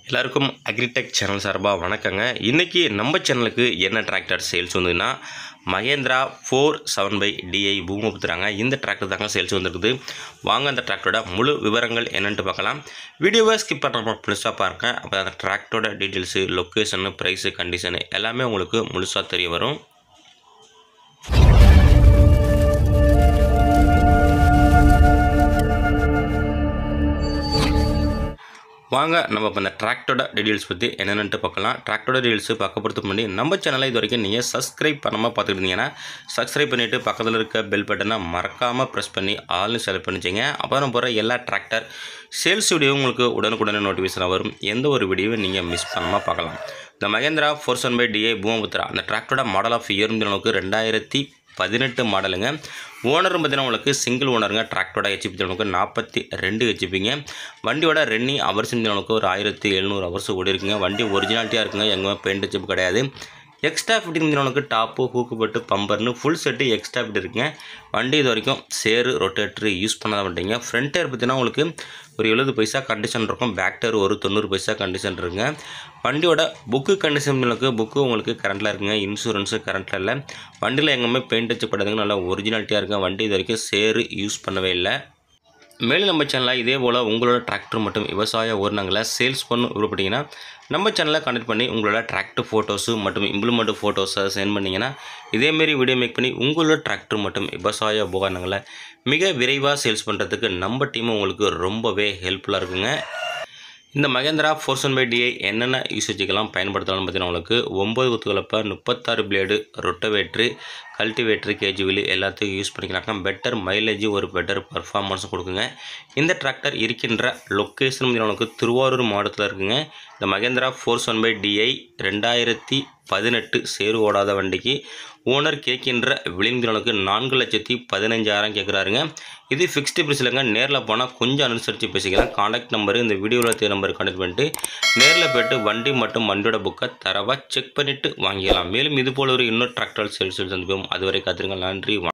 எல்லாருக்கும் agritech channel சார்பாக வணக்கங்க. இன்றைக்கி நம்ம சேனலுக்கு என்ன டிராக்டர் சேல்ஸ் வந்ததுன்னா மகேந்திரா 470DI பூமபுத்திராங்க. இந்த டிராக்டர் தாங்க சேல்ஸ் வந்துருக்குது. வாங்க அந்த டிராக்டரோட முழு விவரங்கள் என்னென்ட்டு பார்க்கலாம். வீடியோவை ஸ்கிப் பண்ணுற முழுசாக பாருங்கள். அப்போ அந்த டிராக்டரோட டீட்டெயில்ஸு, லொக்கேஷனு, ப்ரைஸு, கண்டிஷனு எல்லாமே உங்களுக்கு முழுசாக தெரிய வரும். வாங்க நம்ம இப்போ இந்த டிராக்டரோட டீட்டெயில்ஸ் பற்றி என்னென்னு பார்க்கலாம். டிராக்டரோட டீட்டெயில்ஸு பார்க்க போகிறதுக்கு முன்னாடி நம்ம சேனலை இது வரைக்கும் நீங்கள் சப்ஸ்கிரைப் பண்ணாமல் பார்த்துட்டு இருந்தீங்கன்னா சப்ஸ்கிரைப் பண்ணிவிட்டு பக்கத்தில் இருக்க பெல் பட்டனை மறக்காமல் ப்ரெஸ் பண்ணி ஆல்னு செலக்ட் பண்ணிச்சிங்க. அப்புறம் போகிற எல்லா டிராக்டர் சேல்ஸ் வீடியோ உங்களுக்கு உடனுக்குடனே நோட்டிஃபிகேஷன் வரும். எந்த ஒரு வீடியோவும் நீங்கள் மிஸ் பண்ணாமல் பார்க்கலாம். இந்த மகேந்திரா 470DI பூமபுத்திரா அந்த டிராக்டரோட மாடல் ஆஃப் இயர் அளவுக்கு 2018 மாடலுங்க. ஓனர் பார்த்தீங்கன்னா உங்களுக்கு சிங்கிள் ஓனருங்க. டிராக்டரோட ஹெச்பி அளவுக்கு 42 ஹெச்பிங்க. வண்டியோட ரன்னிங் ஹவர்ஸ் அளவுக்கு ஒரு 1700 ஹவர்ஸ் ஓடி இருக்குங்க. வண்டி ஒரிஜினாலிட்டியாக இருக்குங்க. எங்கேயுமே பெயிண்ட் ஹெச்பி கிடையாது. எக்ஸ்ட்ரா ஃபிட்டிங் அளவுக்கு டாப்பு, ஹூக்குப்பட்டு, பம்பர்னு ஃபுல் செட்டு எக்ஸ்ட்ரா ஃபிட் இருக்குங்க. வண்டி இது வரைக்கும் சேரு, ரொட்டேட்டரு யூஸ் பண்ணாத மாட்டீங்க. ஃப்ரண்ட் டயர் பார்த்தீங்கன்னா உங்களுக்கு ஒரு 70 பைசா கண்டிஷன் இருக்கும். பேக் டயர் ஒரு 90 பைசா கண்டிஷன் இருக்குங்க. வண்டியோட புக்கு கண்டிஷன் புக்கு உங்களுக்கு கரண்ட்டில் இருக்குங்க. இன்சூரன்ஸு கரண்ட்டில் இல்லை. வண்டியில் எங்கேயுமே பெயிண்ட் அடிச்சு படாதுங்க. நல்லா ஒரிஜினாலிட்டியாக இருக்குங்க. வண்டி இது வரைக்கும் சேரு யூஸ் பண்ணவே இல்லை. மேலும் நம்ம சேனலில் இதே போல் உங்களோட டிராக்டர் மற்றும் விவசாய உபகரணங்களை சேல்ஸ் பண்ண விருப்பப்பட்டீங்கன்னா நம்ம சேனலை கான்டெக்ட் பண்ணி உங்களோட டிராக்டர் ஃபோட்டோஸு மற்றும் இம்ப்ளிமெண்ட் ஃபோட்டோஸை சென்ட் பண்ணிங்கன்னா இதேமாரி வீடியோ மேக் பண்ணி உங்களோட டிராக்டர் மற்றும் விவசாய உபகரணங்களை மிக விரைவாக சேல்ஸ் பண்ணுறதுக்கு நம்ம டீம் உங்களுக்கு ரொம்பவே ஹெல்ப்ஃபுல்லாக இருக்குங்க. இந்த மகேந்திரா 470DI என்னென்ன யூசேஜுக்கெல்லாம் பயன்படுத்தலாம்னு பார்த்தீங்கன்னா உங்களுக்கு 9 குத்துக்கலப்பை, 36 பிளேடு, ரொட்டவேட்ரு, கல்டிவேட்ரு, கேஜிவிலி எல்லாத்துக்கும் யூஸ் பண்ணிக்கலாங்க. பெட்டர் மைலேஜ், ஒரு பெட்டர் பர்ஃபார்மன்ஸும் கொடுக்குங்க. இந்த டிராக்டர் இருக்கின்ற லொக்கேஷன் உங்களுக்கு திருவாரூர் மாவட்டத்தில் இருக்குங்க. இந்த மகேந்திரா 470DI 2018 சேரு ஓடாத வண்டிக்கு ஓனர் கேட்கின்ற விளிம்புகளுக்கு 4,15,000 கேட்குறாருங்க. இது ஃபிக்ஸ்டு ப்ரைஸ் இல்லைங்க. நேரில் போனால் கொஞ்சம் அனுசரித்து பேசிக்கலாம். கான்டாக்ட் நம்பரு இந்த வீடியோவில் நம்பர் கான்டாக்ட் பண்ணிட்டு நேரில் போய்ட்டு வண்டி மற்றும் வண்டியோட புக்கை தரவாக செக் பண்ணிவிட்டு வாங்கிக்கலாம். மேலும் இதுபோல் ஒரு இன்னொரு டிராக்டர் சேல்ஸ் சந்திப்போம். அதுவரை காத்திருங்கள். நன்றி.